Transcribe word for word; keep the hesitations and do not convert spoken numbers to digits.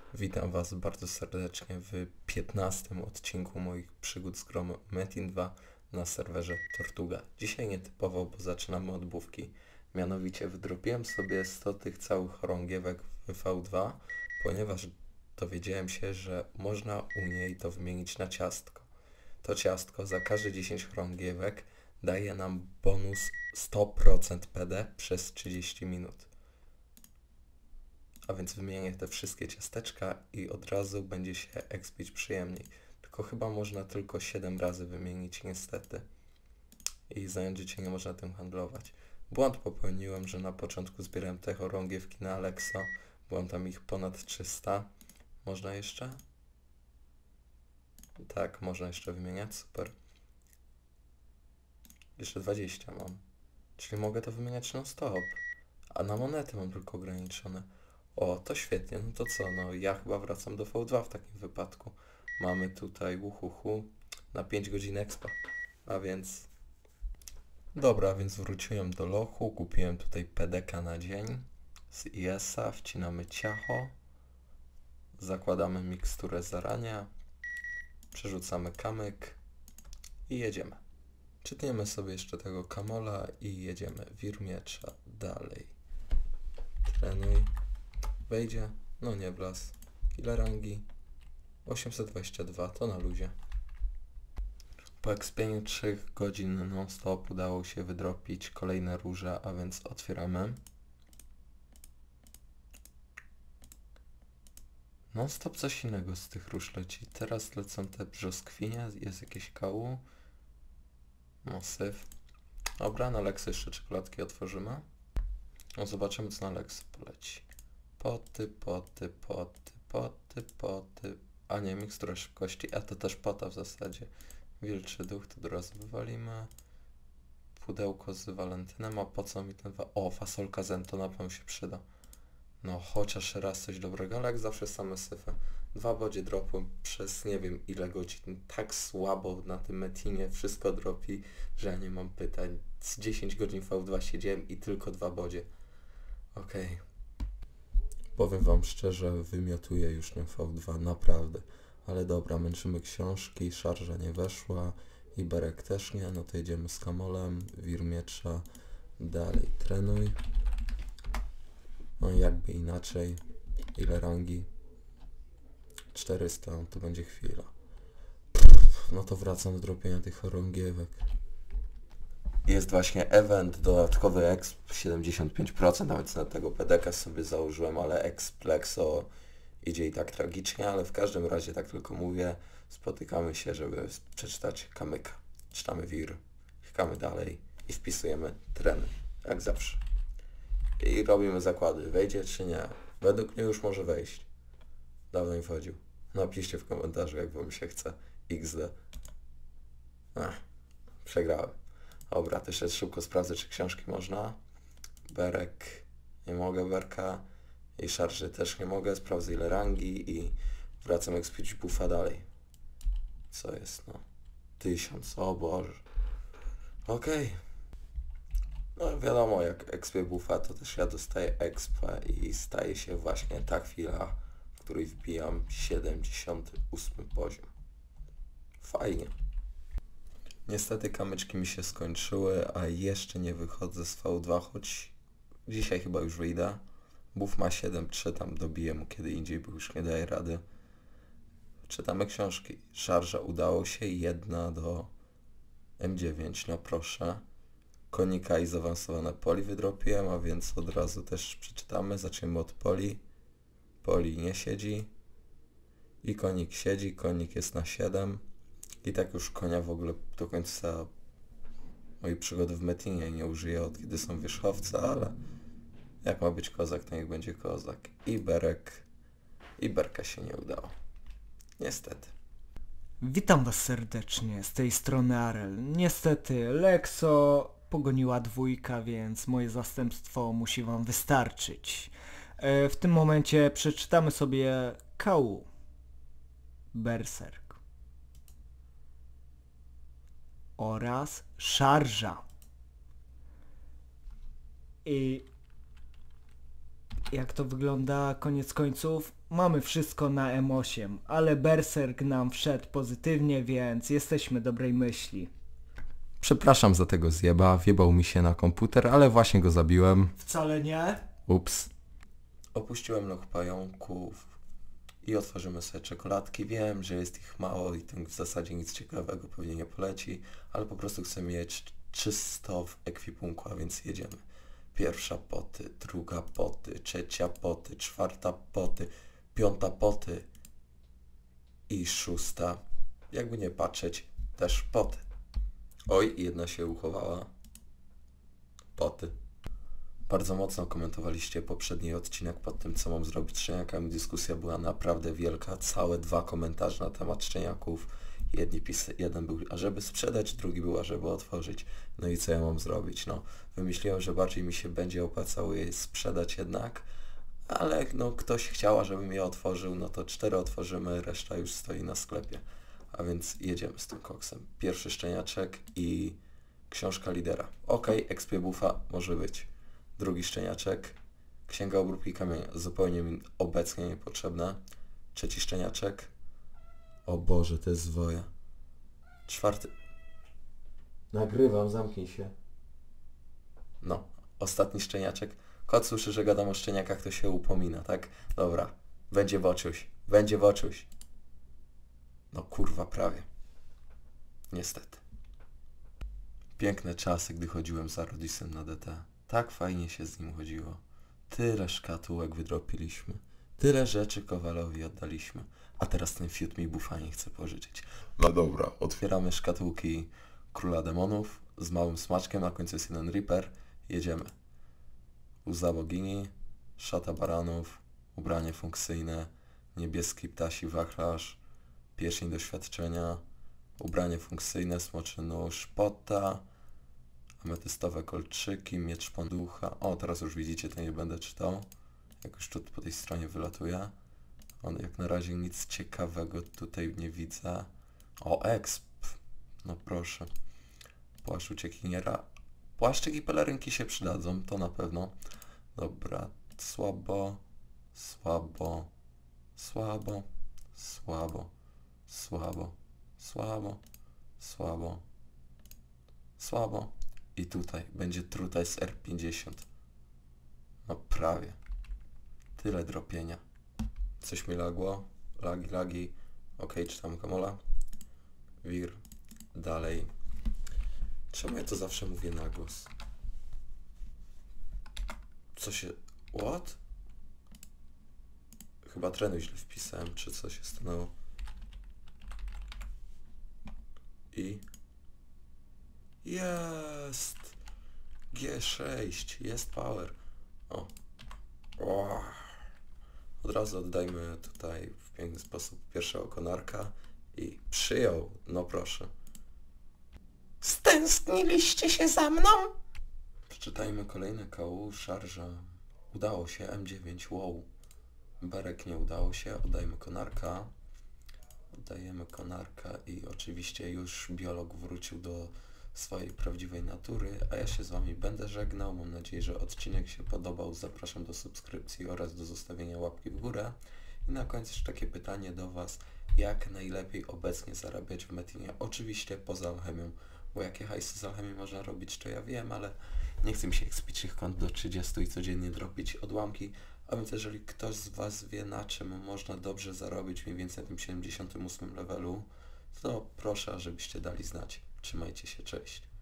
Witam Was bardzo serdecznie w piętnastym odcinku moich przygód z grom Metin dwa na serwerze Tortuga. Dzisiaj nietypowo, bo zaczynamy od bówki. Mianowicie wydropiłem sobie sto tych całych chorągiewek w V dwa, ponieważ dowiedziałem się, że można u niej to wymienić na ciastko. To ciastko za każde dziesięć chorągiewek daje nam bonus sto procent P D przez trzydzieści minut. A więc wymienię te wszystkie ciasteczka i od razu będzie się expić przyjemniej. Tylko chyba można tylko siedem razy wymienić niestety. I zająć życie nie można tym handlować. Błąd popełniłem, że na początku zbierałem te chorągiewki na Alexo. Byłem tam ich ponad trzysta. Można jeszcze? Tak, można jeszcze wymieniać, super. Jeszcze dwadzieścia mam. Czyli mogę to wymieniać non stop. A na monety mam tylko ograniczone. O, to świetnie, no to co, no ja chyba wracam do V dwa w takim wypadku. Mamy tutaj uhuhu na pięć godzin expa, a więc... Dobra, więc wróciłem do lochu, kupiłem tutaj P D K na dzień z I S a, wcinamy ciacho, zakładamy miksturę zarania, przerzucamy kamyk i jedziemy. Czytniemy sobie jeszcze tego kamola i jedziemy. Wir miecza, dalej. Trenuj. Wejdzie, no nie blas. Ile rangi? osiemset dwadzieścia dwa, to na luzie. Po ekspieniu trzech godzin non-stop udało się wydropić kolejne róże, a więc otwieramy. Non-stop coś innego z tych róż leci. Teraz lecą te brzoskwinie, jest jakieś kału. No syf. Dobra, na Lex jeszcze czekoladki otworzymy. No zobaczymy co na Lex poleci. Poty, poty, poty, poty, poty. A nie, mikstura szybkości, a to też pota w zasadzie. Wilczy duch, to od razu wywalimy. Pudełko z Walentynem, a po co mi ten... O, fasolka zen, to na pewno się przyda. No, chociaż raz coś dobrego, ale jak zawsze same syfy. Dwa bodzie dropu przez nie wiem ile godzin. Tak słabo na tym Metinie wszystko dropi, że ja nie mam pytań. Z dziesięć godzin V dwa siedziałem i tylko dwa bodzie. Okej. Okay. Powiem Wam szczerze, wymiotuję już ten V dwa, naprawdę. Ale dobra, męczymy książki, szarża nie weszła i Berek też nie, no to jedziemy z kamolem, wir miecza, dalej trenuj. No jakby inaczej, ile rangi? czterysta, to będzie chwila. Pff, no to wracam do dropienia tych chorągiewek. Jest właśnie event, dodatkowy exp siedemdziesiąt pięć procent, nawet na tego P D K sobie założyłem, ale exp Lexo idzie i tak tragicznie, ale w każdym razie tak tylko mówię, spotykamy się, żeby przeczytać kamyka. Czytamy wir, klikamy dalej i wpisujemy tren, jak zawsze. I robimy zakłady, wejdzie czy nie. Według mnie już może wejść. Dawno nie wchodził. Napiszcie w komentarzu, jak wam się chce. X D. Ech, przegrałem. Dobra, to jeszcze szybko sprawdzę, czy książki można. Berek, nie mogę Berka. I szarży też nie mogę. Sprawdzę ile rangi i wracam expić buffa dalej. Co jest, no? Tysiąc, o Boże. Okej. Okay. No wiadomo, jak expię buffa, to też ja dostaję expa i staje się właśnie ta chwila, w której wbijam siedemdziesiąty ósmy poziom. Fajnie. Niestety kamyczki mi się skończyły, a jeszcze nie wychodzę z V dwa, choć dzisiaj chyba już wyjdę. Buff ma siedem trzy, tam dobiję mu kiedy indziej, bo już nie daje rady. Czytamy książki. Szarża udało się, jedna do M dziewięć, no proszę. Konika i zaawansowane poli wydropiłem, a więc od razu też przeczytamy. Zaczniemy od poli. Poli nie siedzi. I konik siedzi, konik jest na siedem. I tak już konia w ogóle do końca mojej przygody w Metinie nie użyję, od kiedy są wierzchowce, ale jak ma być kozak, to niech będzie kozak. I Berek. I Berka się nie udało. Niestety. Witam was serdecznie, z tej strony Arel. Niestety Lexo pogoniła dwójka, więc moje zastępstwo musi wam wystarczyć. E, w tym momencie przeczytamy sobie K U. Berserk. Oraz Szarża. I jak to wygląda koniec końców? Mamy wszystko na M osiem, ale Berserk nam wszedł pozytywnie, więc jesteśmy dobrej myśli. Przepraszam za tego zjeba, wjebał mi się na komputer, ale właśnie go zabiłem. Wcale nie. Ups. Opuściłem loch pająków i otworzymy sobie czekoladki. Wiem, że jest ich mało i tym w zasadzie nic ciekawego pewnie nie poleci, ale po prostu chcę mieć czysto w ekwipunku, a więc jedziemy. Pierwsza poty, druga poty, trzecia poty, czwarta poty, piąta poty i szósta, jakby nie patrzeć, też poty. Oj, jedna się uchowała. Poty. Bardzo mocno komentowaliście poprzedni odcinek pod tym, co mam zrobić z szczeniakami. Dyskusja była naprawdę wielka. Całe dwa komentarze na temat szczeniaków. Jedni pis jeden był, ażeby sprzedać, drugi był, ażeby otworzyć. No i co ja mam zrobić? No, wymyśliłem, że bardziej mi się będzie opłacało je sprzedać jednak, ale no ktoś chciał, żebym je otworzył, no to cztery otworzymy, reszta już stoi na sklepie. A więc jedziemy z tym koksem. Pierwszy szczeniaczek i książka lidera. Okej, okay, ekspie buffa może być. Drugi szczeniaczek, księga obróbki kamienia, zupełnie mi obecnie niepotrzebna. Trzeci szczeniaczek, o Boże, to jest zwoja. Czwarty... Nagrywam, zamknij się. No, ostatni szczeniaczek. Kot słyszy, że gadam o szczeniakach, to się upomina, tak? Dobra, będzie woczuś, będzie woczuś. No kurwa, prawie. Niestety. Piękne czasy, gdy chodziłem za Rodisem na D T. Tak fajnie się z nim chodziło. Tyle szkatułek wydropiliśmy. Tyle rzeczy Kowalowi oddaliśmy. A teraz ten fiut mi bufa nie chce pożyczyć. No dobra, otwieramy szkatułki Króla Demonów z małym smaczkiem, na końcu jest jeden Reaper. Jedziemy. Łza bogini, szata baranów, ubranie funkcyjne, niebieski ptasi wachlarz, pierścień doświadczenia, ubranie funkcyjne, smoczy nóż, pota, ametystowe kolczyki, miecz panducha. O, teraz już widzicie, to nie będę czytał. Jak już tu po tej stronie wylatuje. On jak na razie nic ciekawego tutaj nie widzę. O, exp. No proszę. Płaszcz uciekiniera. Płaszczyk i pelerynki się przydadzą, to na pewno. Dobra, słabo, słabo, słabo, słabo, słabo, słabo, słabo, słabo. I tutaj będzie trutaj z R pięćdziesiąt. No prawie. Tyle dropienia. Coś mi lagło. Lagi, lagi. Ok, czytam Kamola. Wir. Dalej. Czemu ja to zawsze mówię na głos? Co się... What? Chyba trenuj źle wpisałem, czy co się stanęło. I... Jest! G sześć. Jest power. O. O. Od razu oddajmy tutaj w piękny sposób pierwszego konarka i przyjął. No proszę. Stęskniliście się za mną? Przeczytajmy kolejne K U, szarża. Udało się, M dziewięć, wow. Berek nie udało się, oddajmy konarka. Oddajemy konarka i oczywiście już biolog wrócił do swojej prawdziwej natury, a ja się z wami będę żegnał. Mam nadzieję, że odcinek się podobał. Zapraszam do subskrypcji oraz do zostawienia łapki w górę. I na koniec jeszcze takie pytanie do was. Jak najlepiej obecnie zarabiać w Metinie? Oczywiście poza alchemią, bo jakie hajsy z alchemii można robić, to ja wiem, ale nie chcę mi się ekspić ich kont do trzydziestu i codziennie dropić odłamki. A więc jeżeli ktoś z was wie, na czym można dobrze zarobić mniej więcej na tym siedemdziesiątym ósmym levelu, to proszę, żebyście dali znać. Trzymajcie się, cześć.